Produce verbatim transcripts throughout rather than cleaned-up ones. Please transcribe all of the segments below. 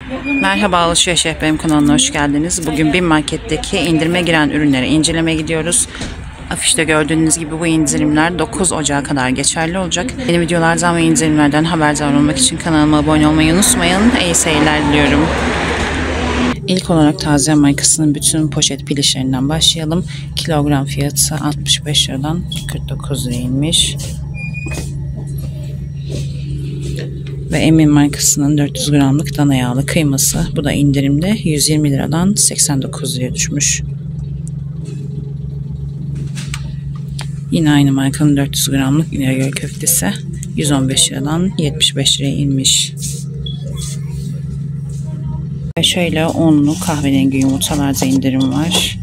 Merhaba, Alışveriş Rehberim kanalına hoş geldiniz. Bugün BİM Market'teki indirime giren ürünleri incelemeye gidiyoruz. Afişte gördüğünüz gibi bu indirimler dokuz Ocak'a kadar geçerli olacak. Yeni videolardan ve indirimlerden haberdar olmak için kanalıma abone olmayı unutmayın. İyi seyirler diliyorum. İlk olarak Taze markasının bütün poşet pil işlerinden başlayalım. Kilogram fiyatı altmış beş liradan kırk dokuz liraya inmiş. Ve Emin markasının dört yüz gramlık dana yağlı kıyması. Bu da indirimde yüz yirmi liradan seksen dokuz liraya düşmüş. Yine aynı markanın dört yüz gramlık İnegöl köftesi yüz on beş liradan yetmiş beş liraya inmiş. Ve şöyle onlu kahverengi yumurtalarda indirim var.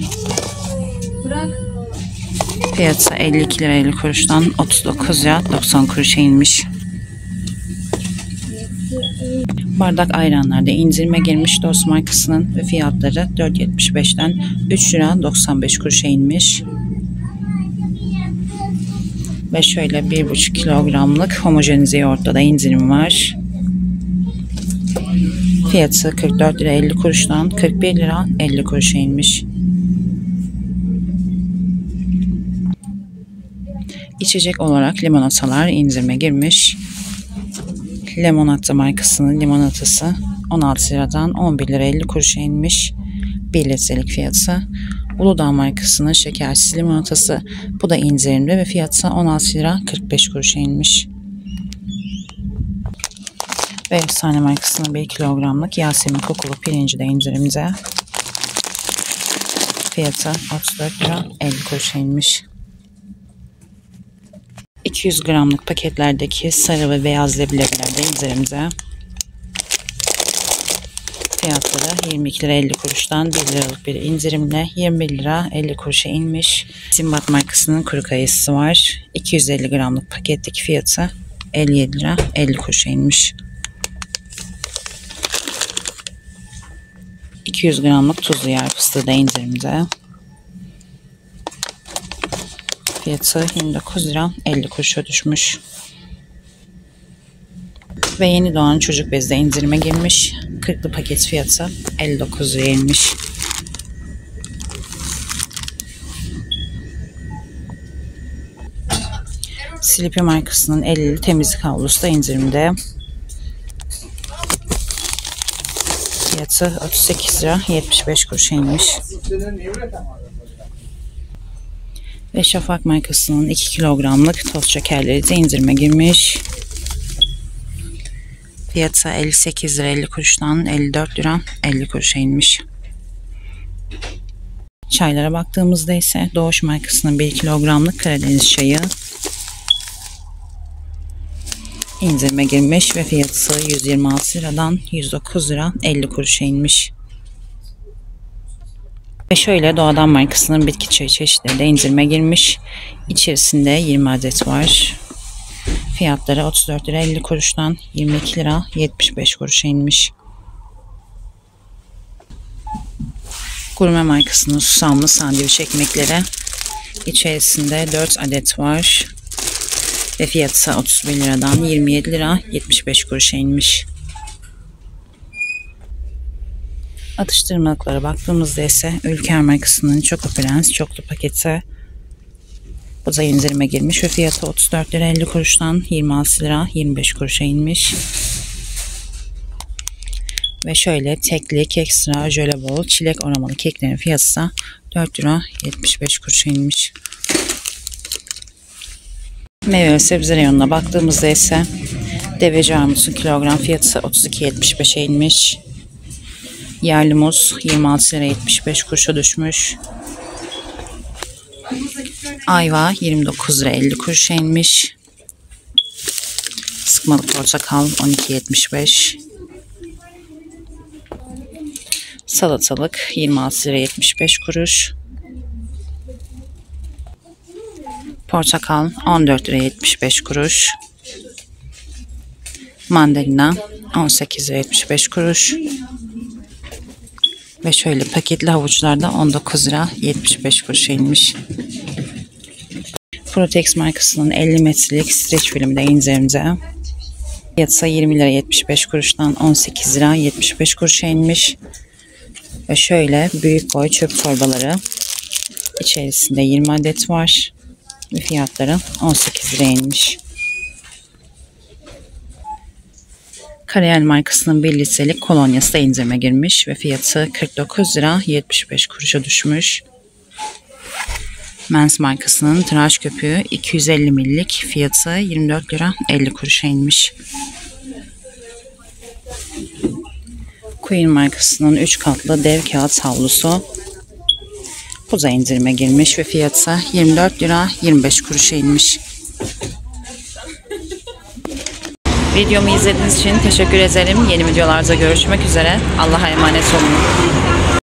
Fiyatı elli iki lira elli kuruştan otuz dokuz lira doksan kuruşa inmiş. Bardak ayranlarda indirime girmiş Dost markasının ve fiyatları dört yetmiş beşten üç lira doksan beş kuruşa inmiş. Ve şöyle bir buçuk kilogramlık homojenize yoğurtta da indirim var. Fiyatı kırk dört lira elli kuruştan kırk bir lira elli kuruşa inmiş. İçecek olarak limonatalar indirime girmiş. Limonata markasının limonatası on altı liradan on bir lira elli kuruşa inmiş. bir litrelik fiyatı. Uludağ markasının şekersiz limonatası, bu da indirimde ve fiyatı on altı lira kırk beş kuruşa inmiş. Ve Efsane markasının bir kilogramlık Yasemin kokulu pirinci de indirimde. Fiyatı otuz dört lira elli kuruşa inmiş. iki yüz gramlık paketlerdeki sarı ve beyaz leblebiler de indirimde. Fiyatları yirmi iki lira elli kuruştan bir liralık bir indirimle yirmi bir lira elli kuruşa inmiş. Simbat markasının kuru kayısı var. iki yüz elli gramlık paketteki fiyatı elli yedi lira elli kuruşa inmiş. iki yüz gramlık tuzlu yer fıstığı da indirimde. Fiyatı yirmi dokuz lira elli kuruşa düşmüş. Ve yeni doğan çocuk bezi de indirime girmiş. kırklı paket fiyatı elli dokuz liraya inmiş. Sleepy markasının ellili temizlik havlusu da indirimde. Fiyatı otuz sekiz lira yetmiş beş kuruşa inmiş. Ve Şafak markasının iki kilogramlık toz şekerleri de indirime girmiş. Fiyatı elli sekiz lira elli kuruştan elli dört lira elli kuruşa inmiş. Çaylara baktığımızda ise Doğuş markasının bir kilogramlık Karadeniz çayı indirime girmiş ve fiyatı yüz yirmi altı liradan yüz dokuz lira elli kuruşa inmiş. Ve şöyle Doğadan markasının bitki çayı çeşitleri de indirime girmiş. İçerisinde yirmi adet var. Fiyatları otuz dört lira elli kuruştan yirmi iki lira yetmiş beş kuruşa inmiş. Gurme markasının susamlı sandviç ekmekleri içerisinde dört adet var. Ve fiyatı otuz bir liradan yirmi yedi lira yetmiş beş kuruşa inmiş. Atıştırmalıklara baktığımızda ise Ülker markasının Choco Prens çoklu paketi, bu da indirime girmiş ve fiyatı otuz dört lira elli kuruştan yirmi altı lira yirmi beş kuruşa inmiş. Ve şöyle teklik ekstra jöle bol çilek aromalı keklerin fiyatı dört lira yetmiş beş kuruşa inmiş. Meyve ve sebze reyonuna baktığımızda ise Deveci armutun kilogram fiyatı otuz iki yetmiş beşe inmiş. Yerli muz yirmi altı lira yetmiş beş kuruşa düşmüş. Ayva yirmi dokuz lira elli kuruşa inmiş. Sıkmalı portakal on iki yetmiş beş. Salatalık yirmi altı lira yetmiş beş kuruş. Portakal on dört lira yetmiş beş kuruş. Mandalina on sekiz lira yetmiş beş kuruş. Ve şöyle paketli havuçlarda on dokuz lira yetmiş beş kuruşa inmiş. Protex markasının elli metrelik streç filmi de indirimde. Fiyatı yirmi lira yetmiş beş kuruştan on sekiz lira yetmiş beş kuruşa inmiş. Ve şöyle büyük boy çöp torbaları. İçerisinde yirmi adet var. Ve fiyatları on sekiz liraya inmiş. Karayel markasının bir litrelik kolonyası da indirime girmiş ve fiyatı kırk dokuz lira yetmiş beş kuruşa düşmüş. Mens markasının tıraş köpüğü iki yüz elli milililik fiyatı yirmi dört lira elli kuruşa inmiş. Queen markasının üç katlı dev kağıt havlusu bu da indirime girmiş ve fiyatı yirmi dört lira yirmi beş kuruşa inmiş. Videomu izlediğiniz için teşekkür ederim. Yeni videolarda görüşmek üzere. Allah'a emanet olun.